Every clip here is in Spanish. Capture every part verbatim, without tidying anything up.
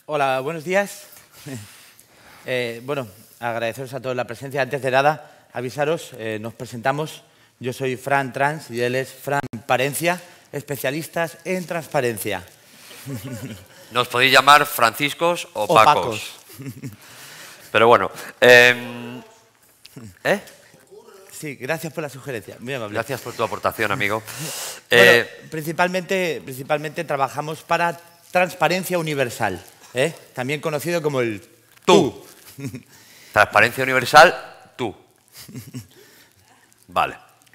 Hola, buenos días. Eh, bueno, agradeceros a todos la presencia. Antes de nada, avisaros, eh, nos presentamos. Yo soy Fran Trans y él es Fran Parencia, especialistas en transparencia. Nos podéis llamar Franciscos o, o Pacos. Pacos. Pero bueno, eh, ¿eh? Sí, gracias por la sugerencia. Muy amable. Gracias por tu aportación, amigo. Bueno, eh, principalmente, principalmente trabajamos para transparencia universal, ¿eh? También conocido como el tú. Transparencia universal, tú. Vale.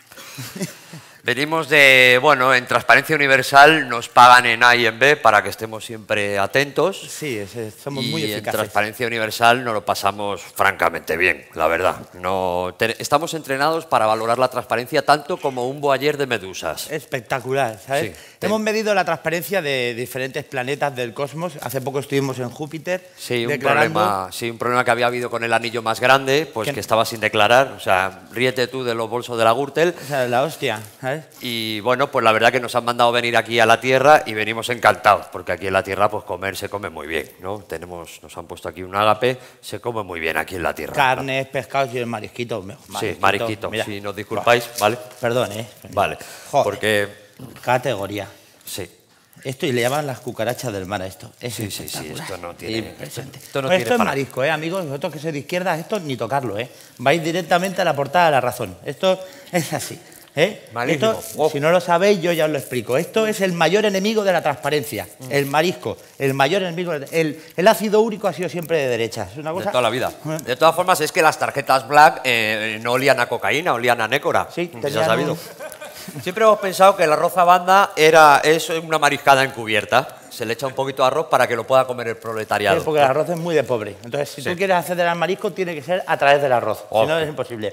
Venimos de, bueno, en Transparencia Universal nos pagan en A y en B para que estemos siempre atentos. Sí, es, es, somos y muy eficaces. En Transparencia Universal nos lo pasamos francamente bien, la verdad. No, te, estamos entrenados para valorar la transparencia tanto como un voyeur de medusas. Espectacular, ¿sabes? Sí, Hemos te... medido la transparencia de diferentes planetas del cosmos. Hace poco estuvimos en Júpiter. Sí, un declarando... problema, sí, un problema que había habido con el anillo más grande, pues que, que estaba sin declarar. O sea, ríete tú de los bolsos de la Gürtel. O sea, la hostia, ¿sabes? Y bueno, pues la verdad que nos han mandado venir aquí a la Tierra y venimos encantados, porque aquí en la Tierra pues comer se come muy bien, ¿no? Tenemos, nos han puesto aquí un ágape, se come muy bien aquí en la Tierra. Carnes, pescados y el marisquito. marisquito Sí, marisquito, mira. si nos disculpáis, ¿vale? Perdón, ¿eh? Vale, Joder. porque... Categoría. Sí. Esto y le llaman las cucarachas del mar a esto. Es sí, sí, sí, esto no tiene... Impresionante. Esto, no pues tiene esto es para... marisco, ¿eh, amigos? Vosotros que sois de izquierda, esto ni tocarlo, ¿eh? Vais directamente a la portada de La Razón. Esto es así. ¿Eh? Esto, oh. Si no lo sabéis, yo ya os lo explico. Esto es el mayor enemigo de la transparencia, mm. el marisco, el mayor enemigo. El, el ácido úrico ha sido siempre de derecha. Es una cosa... De toda la vida. De todas formas, es que las tarjetas Black eh, no olían a cocaína, olían a nécora. Sí, se ha sabido. Un... Siempre hemos pensado que el arroz a banda era, es una mariscada encubierta. Se le echa un poquito de arroz para que lo pueda comer el proletariado. Sí, porque el arroz es muy de pobre. Entonces, si sí. tú quieres acceder al marisco, tiene que ser a través del arroz. Oh. Si no, es imposible.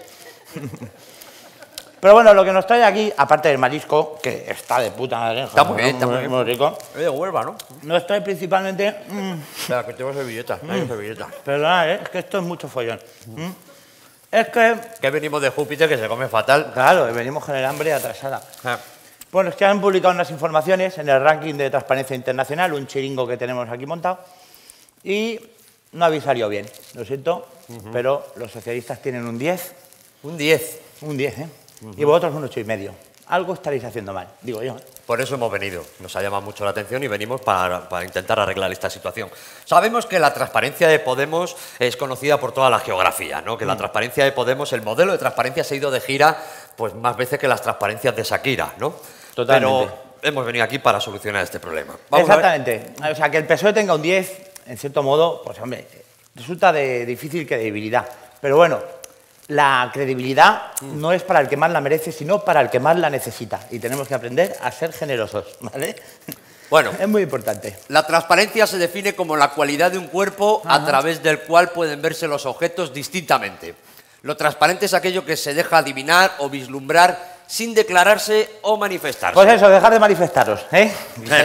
Pero bueno, lo que nos trae aquí, aparte del marisco, que está de puta madre, está muy bien, está muy, muy rico. Es de Huelva, ¿no? Nos trae principalmente... Mmm, Espera, que tengo servilleta, mm, hay servilleta. Perdona, ¿eh? Es que esto es mucho follón. Mm. Es que... Que venimos de Júpiter, que se come fatal. Claro, venimos con el hambre atrasada. Ah. Bueno, es que han publicado unas informaciones en el ranking de Transparencia Internacional, un chiringo que tenemos aquí montado, y no habéis salido bien, lo siento, uh-huh. pero los socialistas tienen un diez. Un diez. Un diez, ¿eh? Uh-huh. Y vosotros un ocho y medio. Algo estaréis haciendo mal, digo yo. Por eso hemos venido. Nos ha llamado mucho la atención y venimos para, para intentar arreglar esta situación. Sabemos que la transparencia de Podemos es conocida por toda la geografía, ¿no? Que mm. la transparencia de Podemos, el modelo de transparencia se ha ido de gira pues más veces que las transparencias de Shakira, ¿no? Totalmente. Pero hemos venido aquí para solucionar este problema. Vamos Exactamente. A ver. O sea, que el P S O E tenga un diez, en cierto modo, pues hombre, resulta de difícil credibilidad. Pero bueno, la credibilidad no es para el que más la merece, sino para el que más la necesita. Y tenemos que aprender a ser generosos, ¿vale? Bueno, es muy importante. La transparencia se define como la cualidad de un cuerpo Ajá. a través del cual pueden verse los objetos distintamente. Lo transparente es aquello que se deja adivinar o vislumbrar sin declararse o manifestarse. Pues eso, dejar de manifestaros, ¿eh?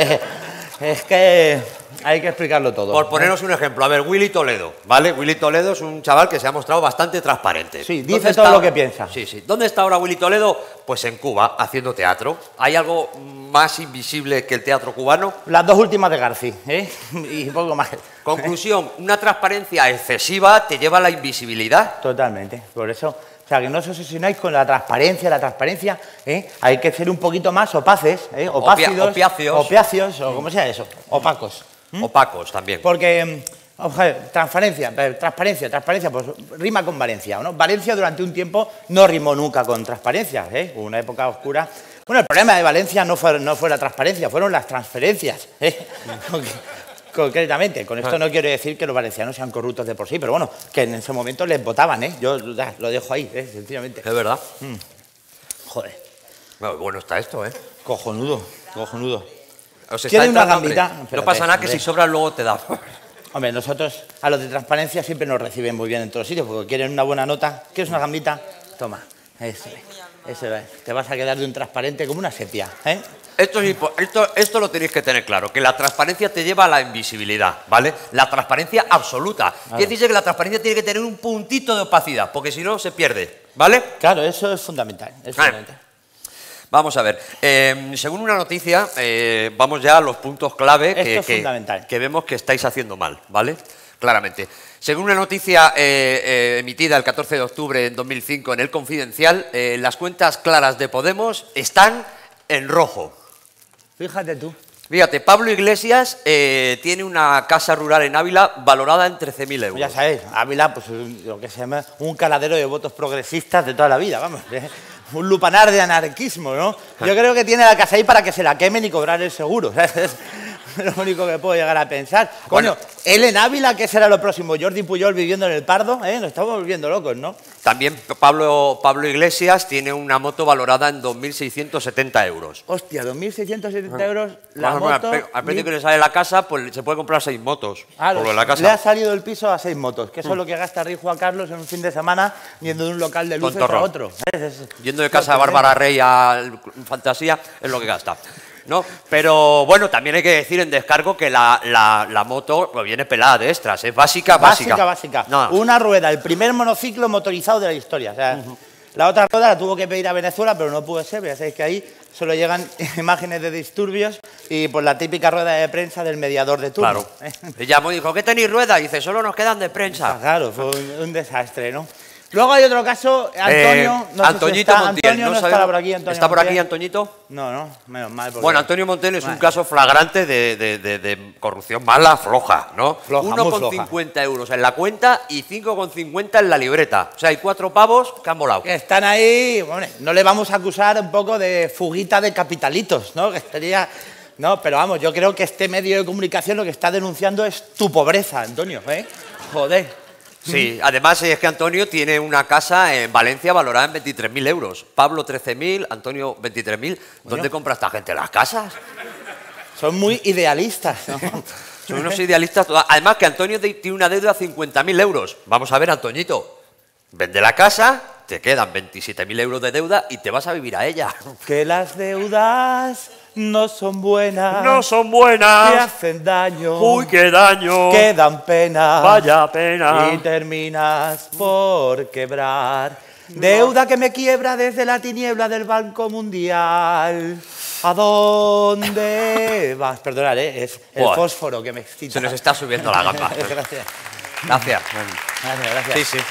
Es que hay que explicarlo todo. Por ponernos un ejemplo, a ver, Willy Toledo, ¿vale? Willy Toledo es un chaval que se ha mostrado bastante transparente. Sí, dice todo lo que piensa. Sí, sí. ¿Dónde está ahora Willy Toledo? Pues en Cuba, haciendo teatro. ¿Hay algo más invisible que el teatro cubano? Las dos últimas de García, ¿eh? Y poco más. Conclusión, una transparencia excesiva te lleva a la invisibilidad. Totalmente, por eso... O sea, que no os obsesionáis con la transparencia, la transparencia, ¿eh? Hay que ser un poquito más opaces, ¿eh? Opácidos, opiáceos. Opiáceos, o como sea eso, opacos. ¿Mm? Opacos también. Porque, ojalá, transparencia, transparencia, transparencia, pues rima con Valencia, ¿no? Valencia durante un tiempo no rimó nunca con transparencia, ¿eh? Hubo una época oscura. Bueno, el problema de Valencia no fue, no fue la transparencia, fueron las transferencias, ¿eh? Concretamente, con esto no quiero decir que los valencianos sean corruptos de por sí, pero bueno, que en ese momento les votaban, ¿eh? Yo ya, lo dejo ahí, ¿eh? Sencillamente. Es verdad. Mm. Joder. Bueno, bueno está esto, ¿eh? Cojonudo, cojonudo. ¿Quieren una gambita? Espérate, no pasa nada que hombre. Si sobra luego te da. Hombre, nosotros a los de transparencia siempre nos reciben muy bien en todos los sitios, porque quieren una buena nota. ¿Quieres una gambita? Toma. Eso es. Eso es. Te vas a quedar de un transparente como una sepia, ¿eh? Esto, es, esto, esto lo tenéis que tener claro, que la transparencia te lleva a la invisibilidad, ¿vale? La transparencia absoluta. Claro. Quiere decir que la transparencia tiene que tener un puntito de opacidad, porque si no se pierde, ¿vale? Claro, eso es fundamental. Es fundamental. Vamos a ver, eh, según una noticia, eh, vamos ya a los puntos clave Esto que, es que, fundamental. que vemos que estáis haciendo mal, ¿vale? Claramente. Según una noticia eh, eh, emitida el catorce de octubre de dos mil cinco en El Confidencial, eh, las cuentas claras de Podemos están en rojo. Fíjate tú. Fíjate, Pablo Iglesias eh, tiene una casa rural en Ávila valorada en trece mil euros. Ya sabéis, Ávila, pues lo que se llama un caladero de votos progresistas de toda la vida, vamos. ¿eh? Un lupanar de anarquismo, ¿no? Yo creo que tiene la casa ahí para que se la quemen y cobrar el seguro. ¿Sabes? Es lo único que puedo llegar a pensar. Coño, Bueno, él en Ávila, ¿qué será lo próximo? Jordi Puyol viviendo en el Pardo, ¿eh? Nos estamos volviendo locos, ¿no? También Pablo, Pablo Iglesias tiene una moto valorada en dos mil seiscientos setenta euros. Hostia, dos mil seiscientos setenta euros la Bueno, moto... al, al precio que le sale la casa, pues se puede comprar seis motos. Claro, por lo de la casa. le ha salido el piso a seis motos, que eso es lo que gasta Rey Juan Carlos en un fin de semana yendo de un local de luces Tontorrón. a otro. ¿sabes? Es- Yendo de casa de Bárbara Rey a Fantasía es lo que gasta. ¿No? Pero bueno, también hay que decir en descargo que la, la, la moto pues, viene pelada de extras, es básica, básica. Básica, básica. No. Una rueda, el primer monociclo motorizado de la historia. O sea, la otra rueda la tuvo que pedir a Venezuela, pero no pudo ser, ya sabéis que ahí solo llegan imágenes de disturbios y pues la típica rueda de prensa del mediador de turno. Claro. Le llamó y dijo, ¿qué tenéis rueda? Y dice, solo nos quedan de Ah, prensa. claro, fue un, un desastre, ¿no? Luego hay otro caso, Antonio, Eh, no sé si Antoñito está, Montiel. Antonio no, sabemos- estará por aquí, Antonio ¿Está por aquí Montiel? Antoñito? No, no, menos mal. porque- Bueno, Antonio Montiel es un Vale. caso flagrante de, de- de- de corrupción mala, floja, ¿no? Floja, muy uno con floja. cincuenta euros en la cuenta y cinco con cincuenta en la libreta. O sea, hay cuatro pavos que han volado. Que están ahí, bueno, no le vamos a acusar un poco de fuguita de capitalitos, ¿no? Que sería, no, pero vamos, yo creo que este medio de comunicación lo que está denunciando es tu pobreza, Antonio, ¿eh? Joder. Sí, además es que Antonio tiene una casa en Valencia valorada en veintitrés mil euros. Pablo trece mil, Antonio veintitrés mil. ¿Dónde compra esta gente las casas? Son muy idealistas, ¿no? Son unos idealistas. toda- Además que Antonio de- tiene una deuda de cincuenta mil euros. Vamos a ver, Antoñito, vende la casa, te quedan veintisiete mil euros de deuda y te vas a vivir a ella. Que las deudas no son buenas. No son Que buenas. hacen daño. Uy, qué daño. Que dan pena. Vaya pena. Y terminas por quebrar. Deuda que me quiebra desde la tiniebla del Banco Mundial. ¿A dónde vas? Perdonad, ¿eh? es el Buah. fósforo que me excita. Se nos está subiendo la gamba. Gracias. Gracias. Gracias, gracias. Sí, sí.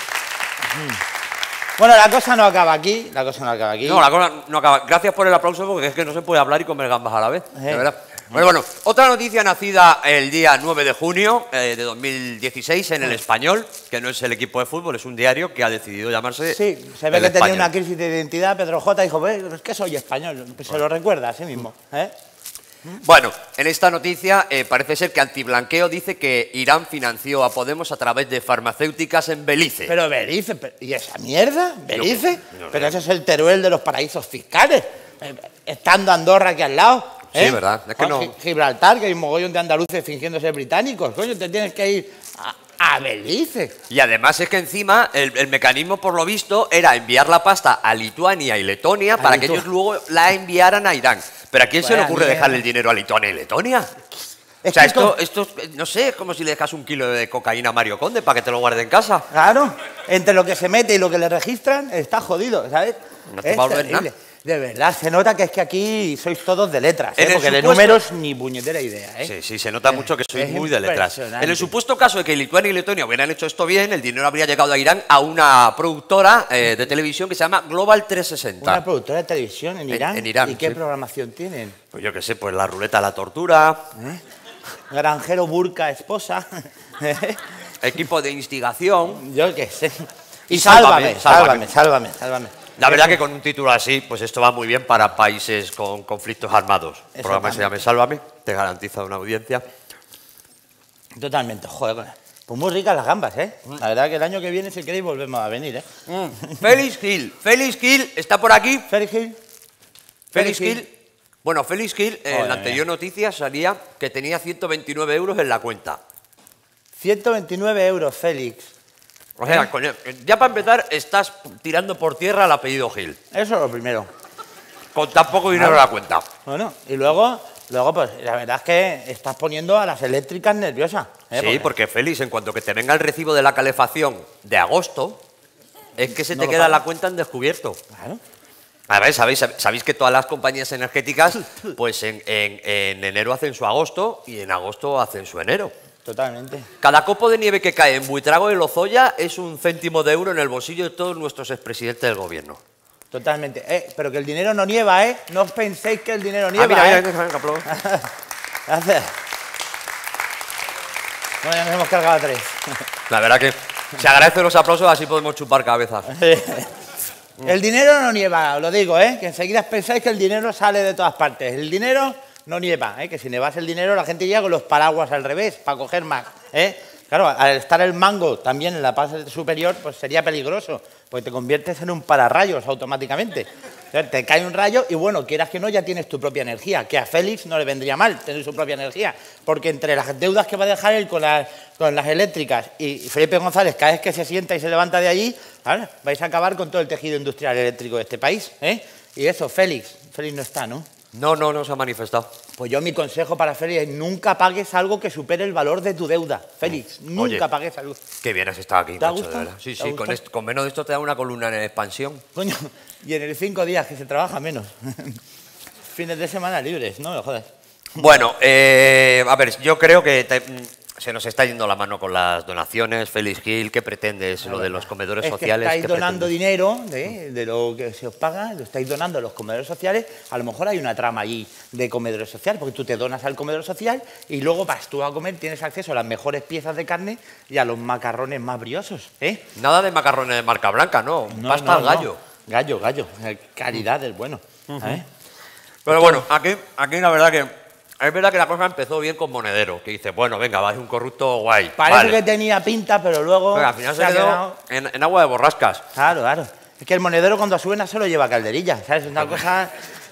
Bueno, la cosa no acaba aquí. La cosa no acaba aquí. No, la cosa no acaba. Gracias por el aplauso porque es que no se puede hablar y comer gambas a la vez. Eh. De verdad. Bueno, bueno, otra noticia nacida el día nueve de junio eh, de dos mil dieciséis en El Español, que no es el equipo de fútbol, es un diario que ha decidido llamarse Sí, se ve El que tenía Español. una crisis de identidad. Pedro J dijo, "Pues, es que soy español. Pues se lo recuerda a sí mismo. ¿eh? Bueno, en esta noticia eh, parece ser que Antiblanqueo dice que Irán financió a Podemos a través de farmacéuticas en Belice. Pero Belice, pero- ¿y esa mierda? ¿Belice? no sé. pero ese es el Teruel de los paraísos fiscales. Eh, Estando Andorra aquí al lado. Sí, ¿eh? verdad, es que O no- Gi- Gibraltar, que hay un mogollón de andaluces fingiendo ser británicos. Coño, te tienes que ir a, a Belice. Y además es que encima el, el mecanismo, por lo visto, era enviar la pasta a Lituania y Letonia A para que Litu- ellos luego la enviaran a Irán. ¿Pero a quién se le Vaya ocurre mierda. dejarle el dinero a Lituania y Letonia? Es O sea, que esto, esto- esto, es- no sé, es como si le dejas un kilo de cocaína a Mario Conde para que te lo guarde en casa. Claro, entre lo que se mete y lo que le registran, está jodido, ¿sabes? No te es va a volver terrible. nada. De verdad, se nota que es que aquí sois todos de letras, ¿eh? En el porque de supuesto- números ni puñetera idea, ¿eh? Sí, sí, se nota mucho que sois es muy de letras. impresionante. En el supuesto caso de que Lituania y Letonia hubieran hecho esto bien, el dinero habría llegado a Irán a una productora eh, de televisión que se llama Global trescientos sesenta. Una productora de televisión en En- Irán. en Irán, ¿Y qué sí. programación tienen? Pues yo qué sé, pues la ruleta de la tortura, Granjero burka esposa. equipo de instigación. Yo qué sé. Y Y sálvame, sálvame, sálvame, sálvame. sálvame, sálvame. La verdad que con un título así, pues esto va muy bien para países con conflictos armados. El programa se llama Sálvame, te garantiza una audiencia. Totalmente, joder. Pues muy ricas las gambas, ¿eh? La verdad que el año que viene, si queréis, volvemos a venir, ¿eh? Félix Gil, Félix Gil está por aquí. Félix Gil. Félix Gil. Bueno, Félix Gil, en Joder, la anterior noticia salía que tenía ciento veintinueve euros en la cuenta. ciento veintinueve euros, Félix. O sea, coño, ya para empezar, estás tirando por tierra el apellido Gil. Eso es lo primero. Con tan poco dinero en la cuenta. Bueno, y luego, luego pues la verdad es que estás poniendo a las eléctricas nerviosas. ¿eh? Sí, porque Félix, en cuanto que te venga el recibo de la calefacción de agosto, es que se No te lo queda pagas. la cuenta en descubierto. Claro. A ver, ¿sabéis, sabéis que todas las compañías energéticas, pues en, en, en enero hacen su agosto y en agosto hacen su enero. Totalmente. Cada copo de nieve que cae en Buitrago y Lozoya es un céntimo de euro en el bolsillo de todos nuestros expresidentes del gobierno. Totalmente. Eh, pero que el dinero no nieva, ¿eh? No os penséis que el dinero nieva, ah, mira, ¿eh? mira, mira, mira, aplaudo. Gracias. Bueno, ya nos hemos cargado a tres. La verdad que se agradecen los aplausos, así podemos chupar cabezas. El dinero no nieva, os lo digo, ¿eh? Que enseguida pensáis que el dinero sale de todas partes. El dinero no nieva, ¿eh? Que si nevas el dinero la gente llega con los paraguas al revés para coger más, ¿eh? Claro, al estar el mango también en la parte superior, pues sería peligroso, porque te conviertes en un pararrayos automáticamente. O sea, te cae un rayo y bueno, quieras que no, ya tienes tu propia energía, que a Félix no le vendría mal tener su propia energía, porque entre las deudas que va a dejar él con las, con las eléctricas y Felipe González, cada vez que se sienta y se levanta de allí, ¿vale?, vais a acabar con todo el tejido industrial eléctrico de este país, ¿eh? Y eso, Félix, Félix no está, ¿no? No, no, no se ha manifestado. Pues yo mi consejo para Félix es nunca pagues algo que supere el valor de tu deuda. Félix, nunca Oye, pagues algo. Qué bien has estado aquí, ¿Te ha macho, gustado? de verdad. Sí, ¿Te ha sí, con, gustado? esto, con menos de esto te da una columna en expansión. Coño, y en el cinco días que se trabaja menos. Fines de semana libres, no me lo jodas. Bueno, eh, a ver, yo creo que te, se nos está yendo la mano con las donaciones. Félix Gil, ¿qué pretendes? Lo de los comedores es sociales. Que estáis ¿qué donando pretendes? dinero de, de lo que se os paga, lo estáis donando a los comedores sociales. A lo mejor hay una trama allí de comedores sociales, porque tú te donas al comedor social y luego vas tú a comer, tienes acceso a las mejores piezas de carne y a los macarrones más briosos, ¿eh? Nada de macarrones de marca blanca, no. No, Pasta no, al no. gallo. Gallo, gallo. Calidad del bueno. ¿sabes? Pero bueno, aquí, aquí la verdad que... Es verdad que la cosa empezó bien con Monedero, que dice, bueno, venga, va a ser un corrupto guay. Parece vale. que tenía pinta, pero luego Pero al final se, ha quedó quedado... en, en agua de borrascas. Claro, claro. Es que el monedero cuando suena solo lleva calderilla, ¿sabes? Es una cosa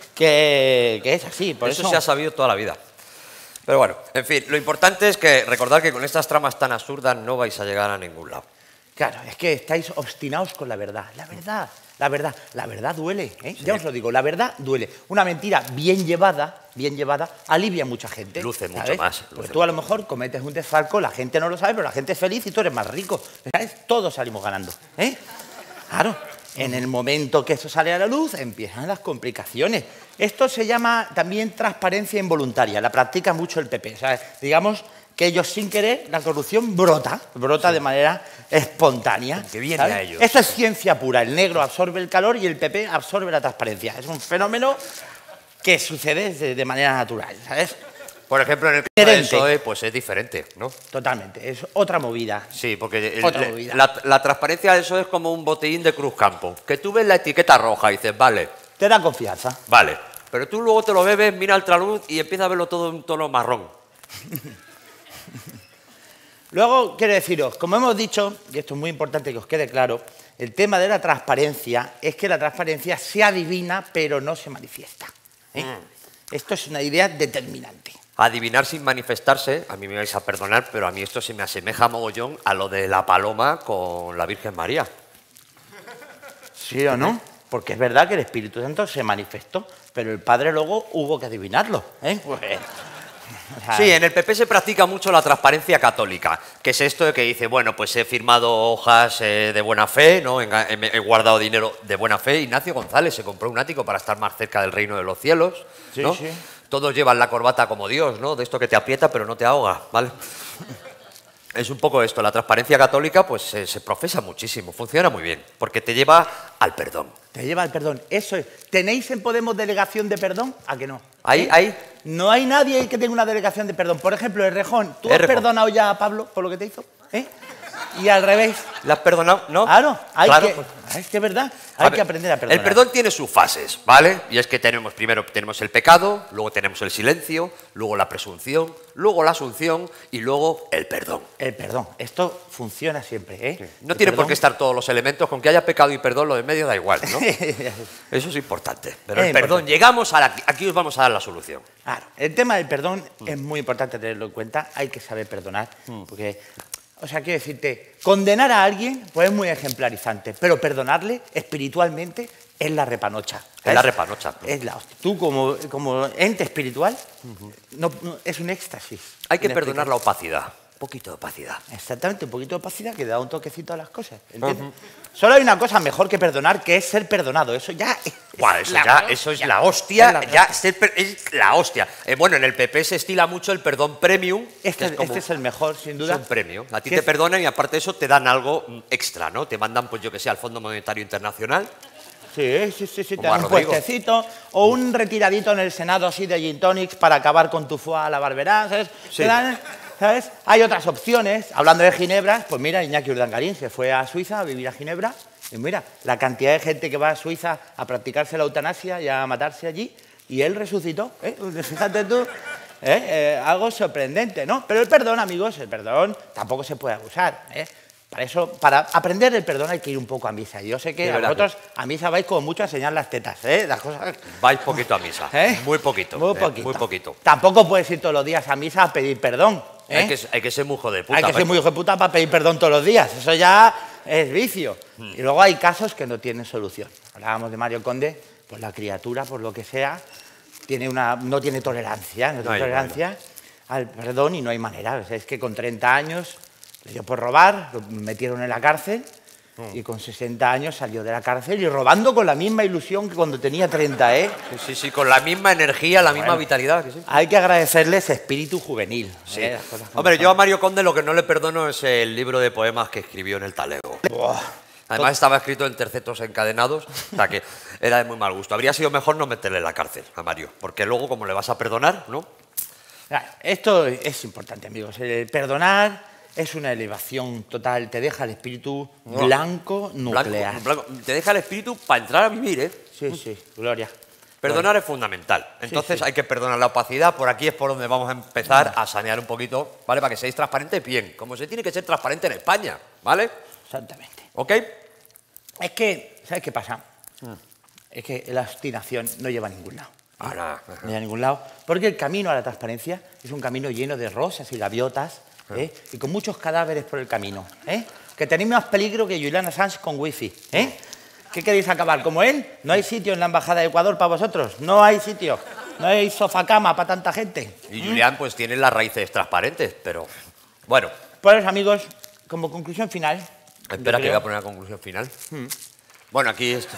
que, que es así, por eso... Eso se ha sabido toda la vida. Pero bueno, en fin, lo importante es que recordad que con estas tramas tan absurdas no vais a llegar a ningún lado. Claro, es que estáis obstinados con la verdad. La verdad, la verdad, la verdad duele, ¿eh? Sí. Ya os lo digo, la verdad duele. Una mentira bien llevada, bien llevada, alivia a mucha gente. Luce mucho ¿sabes? más, Porque luce tú a lo mejor cometes un desfalco, la gente no lo sabe, pero la gente es feliz y tú eres más rico. ¿Sabes? Todos salimos ganando, ¿eh? Claro, en el momento que eso sale a la luz, empiezan las complicaciones. Esto se llama también transparencia involuntaria, la practica mucho el P P, ¿sabes? Digamos que ellos sin querer, la corrupción brota, brota sí. de manera espontánea. Que viene ¿sabes? a ellos. Eso es ciencia pura, el negro absorbe el calor y el P P absorbe la transparencia. Es un fenómeno que sucede de, de manera natural, ¿sabes? Por ejemplo, en el caso del P S O E, pues es diferente, ¿no? Totalmente, es otra movida. Sí, porque el, Otra movida. La, la transparencia de eso es como un botellín de Cruz Campo. Que tú ves la etiqueta roja y dices, vale, Te da confianza. vale. Pero tú luego te lo bebes, mira el traluz y empiezas a verlo todo en un tono marrón. Luego, quiero deciros, como hemos dicho, y esto es muy importante que os quede claro, el tema de la transparencia es que la transparencia se adivina, pero no se manifiesta. ¿eh? Mm. Esto es una idea determinante. Adivinar sin manifestarse, a mí me vais a perdonar, pero a mí esto se me asemeja mogollón a lo de la paloma con la Virgen María. ¿Sí o no? Porque es verdad que el Espíritu Santo se manifestó, pero el Padre luego hubo que adivinarlo. ¿eh? Pues, o sea, sí, en el P P se practica mucho la transparencia católica, que es esto de que dice, bueno, pues he firmado hojas eh, de buena fe, ¿no? he, he guardado dinero de buena fe. Ignacio González se compró un ático para estar más cerca del reino de los cielos, ¿no? Sí, sí. Todos llevan la corbata como Dios, ¿no? De esto que te aprieta pero no te ahoga, ¿vale? Es un poco esto, la transparencia católica pues se, se profesa muchísimo, funciona muy bien, porque te lleva al perdón. Te lleva al perdón, eso es. ¿Tenéis en Podemos delegación de perdón? ¿A que no? Ahí, ¿Eh? ahí. No hay nadie que tenga una delegación de perdón. Por ejemplo, el Rejón, ¿tú has Errejón. perdonado ya a Pablo por lo que te hizo? ¿Eh? Y al revés. ¿La has perdonado? ¿No? Claro, hay Claro, que, pues, es que es verdad, hay a que ver, aprender a perdonar. El perdón tiene sus fases, ¿vale? Y es que tenemos, primero tenemos el pecado, luego tenemos el silencio, luego la presunción, luego la asunción y luego el perdón. El perdón, esto funciona siempre, ¿eh? No El tiene por perdón- qué estar todos los elementos, con que haya pecado y perdón, lo de medio da igual, ¿no? Eso es importante. Pero Es el perdón, importante. llegamos a la, aquí os vamos a dar la solución. Claro, el tema del perdón es muy importante tenerlo en cuenta, hay que saber perdonar, porque, o sea, quiero decirte, condenar a alguien pues es muy ejemplarizante, pero perdonarle espiritualmente es la repanocha. Es la repanocha. Es la hostia. Tú como, como ente espiritual, no, no- es un éxtasis. Hay que inexplicable. perdonar la opacidad. poquito de opacidad. Exactamente, un poquito de opacidad que da un toquecito a las cosas, ¿entiendes? Uh-huh. Solo hay una cosa mejor que perdonar, que es ser perdonado. Eso ya es, Buah, eso, ya, hostia. eso es la hostia. Es la, ya ser, es la hostia. Eh, bueno, en el P P se estila mucho el perdón premium. Este, es, como, este es el mejor, sin duda. Es un premio. A ti te perdonan y aparte de eso te dan algo extra, ¿no? Te mandan, pues yo que sé, al Fondo Monetario Internacional. Sí, sí, sí, sí, te dan un puestecito o un retiradito en el Senado así de gin tonics para acabar con tu foie a la barberá, ¿sabes? Sí. Te dan, ¿sabes? Hay otras opciones. Hablando de Ginebra, pues mira, Iñaki Urdangarín se fue a Suiza a vivir a Ginebra y mira, la cantidad de gente que va a Suiza a practicarse la eutanasia y a matarse allí y él resucitó, ¿eh? Fíjate tú, ¿eh? Eh, algo sorprendente, ¿no? Pero el perdón, amigos, el perdón tampoco se puede abusar, ¿eh? Para eso, para aprender el perdón hay que ir un poco a misa. Yo sé que a vosotros a misa vais como mucho a enseñar las tetas, ¿eh? Las cosas... Vais poquito a misa, ¿eh? Muy poquito. Muy poquito. Eh, muy poquito. Tampoco puedes ir todos los días a misa a pedir perdón, ¿eh? Hay que, hay que ser muy hijo de puta. Hay que ser muy hijo de puta para pedir perdón todos los días. Eso ya es vicio. Hmm. Y luego hay casos que no tienen solución. Hablábamos de Mario Conde, pues la criatura, por lo que sea, tiene una, no tiene tolerancia, no tiene no hay, tolerancia no, no. al perdón y no hay manera. O sea, es que con treinta años... le dio por robar, lo metieron en la cárcel y con sesenta años salió de la cárcel y robando con la misma ilusión que cuando tenía treinta, ¿eh? Sí, sí, sí, con la misma energía, la bueno, misma vitalidad. Que sí. Hay que agradecerle ese espíritu juvenil. Sí. ¿eh? Hombre, yo a Mario Conde lo que no le perdono es el libro de poemas que escribió en el Talego. Buah. Además estaba escrito en tercetos encadenados, o sea que era de muy mal gusto. Habría sido mejor no meterle en la cárcel a Mario, porque luego, como le vas a perdonar, ¿no? Esto es importante, amigos. El perdonar... es una elevación total, te deja el espíritu blanco nuclear. Blanco, blanco. Te deja el espíritu para entrar a vivir, ¿eh? Sí, sí, gloria. Perdonar gloria. es fundamental. Entonces sí, sí. hay que perdonar la opacidad. Por aquí es por donde vamos a empezar a sanear un poquito, ¿vale? Para que seáis transparentes bien, como se tiene que ser transparente en España, ¿vale? Exactamente. ¿Ok? Es que, ¿sabes qué pasa? Mm. Es que la obstinación no lleva a ningún lado. Ahora, no lleva a ningún lado. Porque el camino a la transparencia es un camino lleno de rosas y gaviotas, ¿eh? Y con muchos cadáveres por el camino, ¿eh? Que tenéis más peligro que Julian Assange con wifi, ¿eh? ¿Qué queréis acabar? ¿Como él? No hay sitio en la Embajada de Ecuador para vosotros, no hay sitio, no hay sofá-cama para tanta gente. Y Julián, ¿Mm? pues tiene las raíces transparentes, pero bueno. Pues amigos, como conclusión final... Espera que voy a poner la conclusión final. ¿Mm? Bueno, aquí está...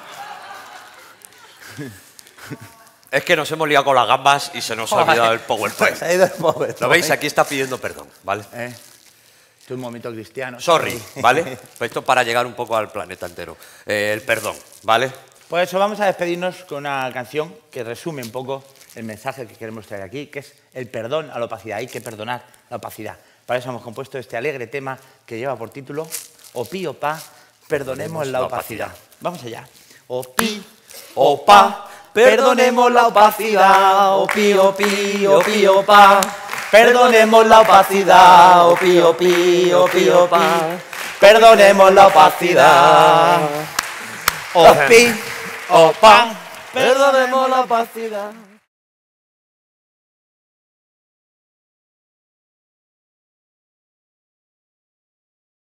Es que nos hemos liado con las gambas y se nos ha olvidado el PowerPoint. Se ha ido el PowerPoint. ¿Lo veis? Aquí está pidiendo perdón, ¿vale? Eh, es un momento cristiano. Sorry, ¿vale? Pues esto para llegar un poco al planeta entero. Eh, el perdón, ¿vale? Por eso vamos a despedirnos con una canción que resume un poco el mensaje que queremos traer aquí, que es el perdón a la opacidad. Hay que perdonar la opacidad. Para eso hemos compuesto este alegre tema que lleva por título Opí, opa, perdonemos la opacidad. Vamos allá. Opí, opa, perdonemos la opacidad, opí, opí, opí, opa. Perdonemos la opacidad, opí, opí, opí, opá. Perdonemos la opacidad, opí, opa. Perdonemos la opacidad.